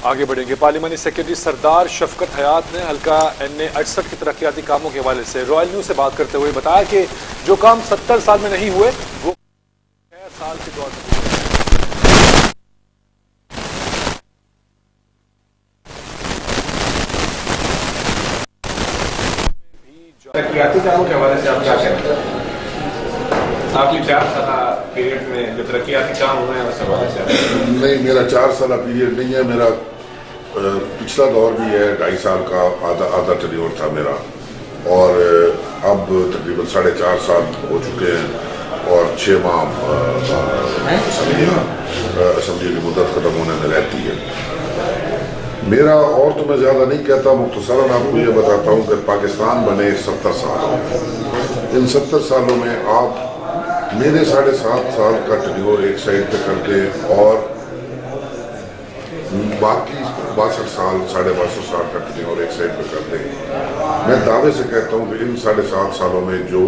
آگے بڑھیں گے۔ پارلیمانی سیکرٹری سردار شفقت حیات نے حلقہ NA 68 کے ترقیاتی کاموں کے حوالے سے رائل نیوز سے بات کرتے ہوئے بتایا کہ جو کام 70 سال میں نہیں ہوئے وہ 6 سال کے دور میں ترقیاتی کاموں کے حوالے سے آپ کیا کہتے ہیں؟ آپ کی 4 سالہ پیریڈ میں جو ترقیاتی کام ہوئے ہیں اس حوالے سے؟ نہیں، میرا 4 سالہ پیریڈ نہیں ہے، میرا پچھلا دور بھی ہے، 2.5 سال کا آدھا ٹینیور تھا میرا، اور اب تقریباً 4.5 سال ہو چکے ہیں اور 6 ماہ اسمبلی کی مدت ختم ہونے میں رہتی ہے۔ میرا اور تو میں زیادہ نہیں کہتا، مختصراً آپ کو یہ بتاتا ہوں کہ پاکستان بنے 70 سال، ان 70 سالوں میں آپ میرے 7.5 سال کا ٹینیور ایک سائڈ پہ کر دیں اور باقی 62 سال 62.5 سال کا ٹینیور ایک سائڈ پہ کر دیں، میں دعوے سے کہتا ہوں کہ ان 7.5 سالوں میں جو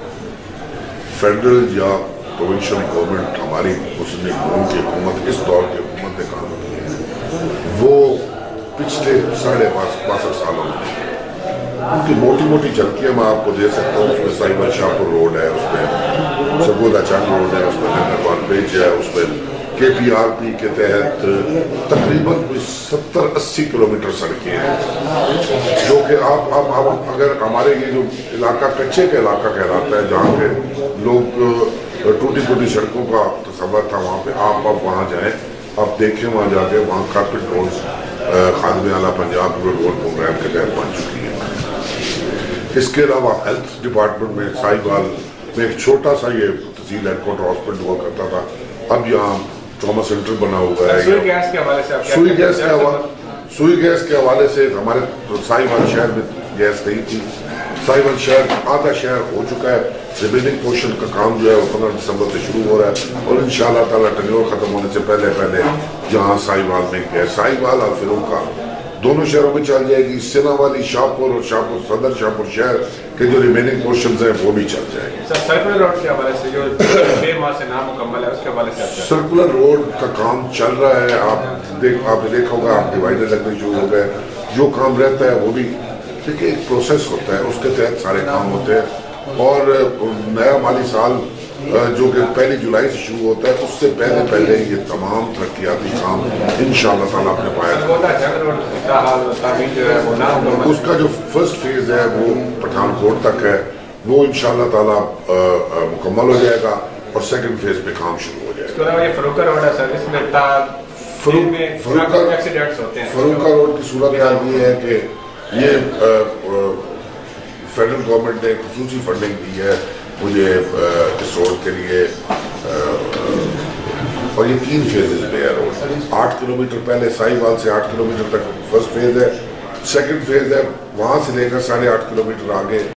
فیڈرل یا پروونشل گورنمنٹ ہماری مسلم لیگ کی حکومت اس دور کی حکومت نے کام کی ہے وہ پچھلے 62 سالوں میں ان کی موٹی موٹی جھلکیاں میں آپ کو دے سکتا ہوں۔ اس میں سائبر شاہپور روڈ ہے، اس میں سگودا چنگ روڈ ہے، اس میں نگروان برج ہے، اس میں KPRP کے تحت تقریباً 70-80 کلومیٹر سڑکیں ہیں، جو کہ آپ اگر ہمارے یہ جو علاقہ کچے کا علاقہ کہلاتا ہے جہاں پہ لوگ ٹوٹی پھوٹی سڑکوں کا تصور تھا، وہاں پہ آپ وہاں جائیں، آپ دیکھیں وہاں جا کے وہاں کارپیٹ روڈز خادم اعلیٰ پنجاب روڈ پروگرام کے تحت بن چکی ہیں۔ اس کے علاوہ ہیلتھ ڈپارٹمنٹ میں ساہیوال میں ایک چھوٹا سا یہ تحصیل ہیڈ کوارٹر ہاسپٹل ہوا کرتا تھا، اب یہاں ٹراما سینٹر بنا ہوا ہے۔ سوئی گیس کے حوالے سے سوئی گیس کے حوالے سے ہمارے ساہیوال شہر میں گیس نہیں تھی، ساہیوال شہر آدھا شہر ہو چکا ہے، ریمیننگ پورشن کا کام جو ہے وہ 15 دسمبر سے شروع ہو رہا ہے اور انشاءاللہ تعالیٰ ٹینیور ختم ہونے سے پہلے جہاں ساہیوال میں گیس ساہیوال اور فیروز دونوں شہروں میں چل جائے گی، سنا والی شاہپور اور شاہپور صدر شاہپور شہر کے جو ریمیننگ پورشنز ہیں وہ بھی چل جائیں گے۔ سرکولر روڈ کے حوالے سے جو 6 ماہ سے نامکمل ہے اس کے حوالے سے سرکولر روڈ کا کام چل رہا ہے، آپ نے دیکھا ہوگا، آپ ڈیوائڈر لگنے شروع ہو گئے، جو کام رہتا ہے وہ بھی دیکھیں ایک پروسیس ہوتا ہے، اس کے تحت سارے کام ہوتے ہیں اور نیا مالی سال جو کہ 1 جولائی سے شروع ہوتا ہے اس سے پہلے یہ تمام ترقیاتی کام انشاءاللہ تعالیٰ اپنے پائے اس کا جو فرسٹ فیز ہے وہ پٹھان کوٹ تک ہے، وہ انشاءاللہ تعالیٰ مکمل ہو جائے گا اور سیکنڈ فیز پہ کام شروع ہو جائے گا۔ فروکا روڈ کی صورتحال یہ ہے کہ یہ فیڈرل گورنمنٹ نے خصوصی فنڈنگ دی ہے مجھے اس روڈ کے لیے، اور یہ 3 فیزز میں ہے روڈ۔ 8 کلومیٹر پہلے ساہیوال سے 8 کلومیٹر تک فرسٹ فیز ہے، سیکنڈ فیز ہے وہاں سے لے کر 8.5 کلومیٹر آگے